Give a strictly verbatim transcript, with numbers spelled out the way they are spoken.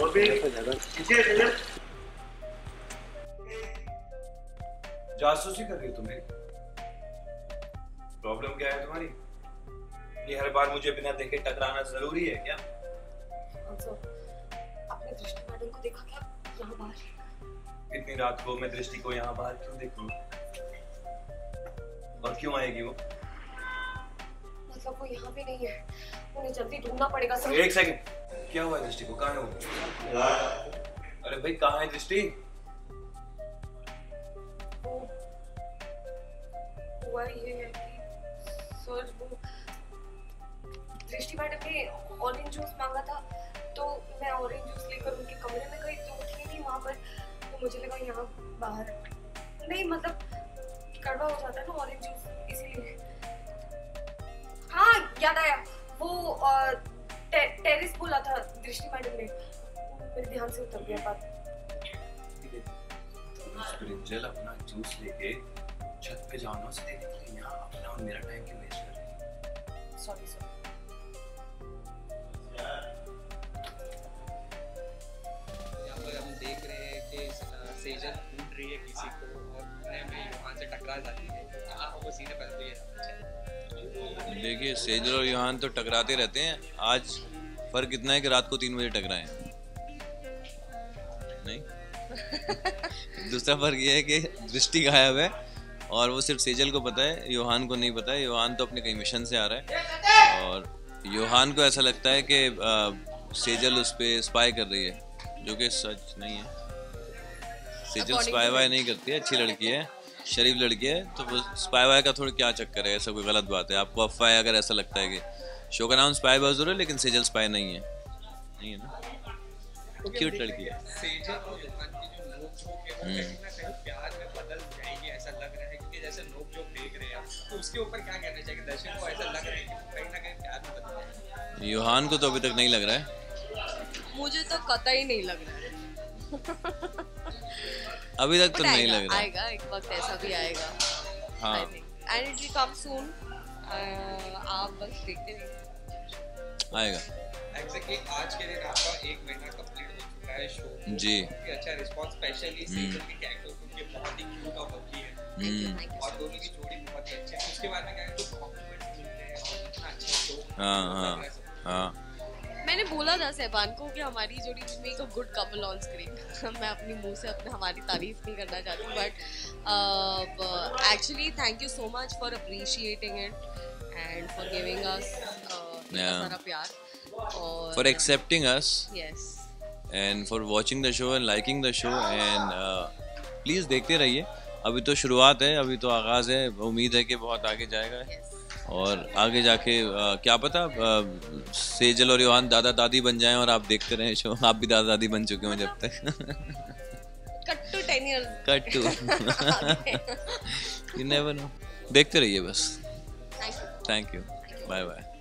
जासूसी कर रही हो तुम्हें? प्रॉब्लम क्या है तुम्हारी? ये हर बार मुझे बिना देखे टकराना जरूरी है क्या? आपने दृष्टि मैडम को देखा क्या यहाँ बाहर? इतनी रात को मैं दृष्टि को यहाँ बाहर क्यों देखूं? और क्यों आएगी वो? मतलब वो यहाँ पे नहीं है, उन्हें जल्दी ढूंढना पड़ेगा सर। एक सेकंड, क्या हुआ है दृष्टि को? कहाँ है वो? अरे भाई कहाँ है दृष्टि? वो हुआ ये है कि सर वो दृष्टि मैडम ने ऑरेंज जूस मांगा था, तो मैं ऑरेंज जूस लेकर उनके कमरे में गई, तो वो थी नहीं वहाँ पर, तो मुझे लगा यहाँ बाहर नहीं, मतलब कड़वा हो जाता है ना ऑरेंज जूस, इसीलिए। हाँ याद आया, वो टे, टेरिस बोला था दृष्टि मैडम ने, मेरे ध्यान से उतर गया बात। ब्रिंजल अपना जूस लेके छत पे जाओ ना, उसे देने के लिए यहाँ अपना और मेरा टाइम क्यों वेस्ट कर रही है? Sorry sir. यहाँ पर हम देख रहे हैं कि सेजल ढूंढ रही है किसी को और में युहान से टकरा जाती है। कहाँ वो सीधे पहले तो ये देखिए, सेजल और युहान तो टकराते रहते हैं। आज फर्क इतना है कि रात को तीन बजे टकराए नहीं। दूसरा फर्क ये है कि दृष्टि गायब है और वो सिर्फ सेजल को पता है, युहान को नहीं पता है। युहान तो अपने कहीं मिशन से आ रहा है और युहान को ऐसा लगता है कि सेजल उस पर स्पाई कर रही है, जो कि सच नहीं है। सेजल स्पाई वाई नहीं करती है, अच्छी लड़की है, शरीफ लड़की है, तो वो स्पाई वाई का थोड़ा क्या चक्कर है? ऐसा कोई गलत बात है? आपको अफवाह है अगर ऐसा लगता है कि शो का नाम स्पाई बहादुर है लेकिन सेजल स्पाई नहीं है, नहीं है ना? क्यूट लड़की है। सेजल और युहान की जो नोक-झोंक है वो कहीं ना कहीं प्यार में बदल जाएगी, ऐसा लग रहा है, क्योंकि जैसे नोक-झोंक देख रहे हैं आप, तो उसके ऊपर क्या कहना चाहिए? दर्शक को ऐसा लग रहा है कि कहीं ना कहीं प्यार में बदल जाएगा। युहान को तो अभी तक नहीं लग रहा है। मुझे तो कतई नहीं लग रहा है। अभी तक तो नहीं लग रहा। आएगा एक वक्त, ऐसा भी आएगा। हाँ। And it will come soon. आप बस देखते रहिए। आएगा। एक्चुअली आज के दिन आपका एक महीना कंप्लीट हो चुका है शो जी। अच्छा रिस्पांस, स्पेशली सेजल के कैरेक्टर को ये बहुत ही क्यूट और बकी है और दोनों की जोड़ी बहुत ही अच्छी है। उसके बारे में क्या है, तो कॉम्प्लीमेंट्स मिलते हैं और इतना अच्छा शो। हाँ हाँ हाँ। मैंने बोला था सहबान को कि हमारी जोड़ी make a good couple on screen. मैं अपनी मुंह से अपने हमारी तारीफ नहीं करना चाहती, but actually thank you so much for appreciating it and for giving us सारा प्यार और for accepting us yes and for watching the show and liking the show and please देखते रहिए। अभी तो शुरुआत है, अभी तो आगाज़ है, उम्मीद है कि बहुत आगे जाएगा yes. और आगे जाके आ, क्या पता आ, सेजल और युहान दादा दादी बन जाएं और आप देखते रहें शो। आप भी दादा दादी बन चुके हो जब तक। Cut to ten years cut to you never know. देखते रहिए बस। Thank you thank you, bye bye.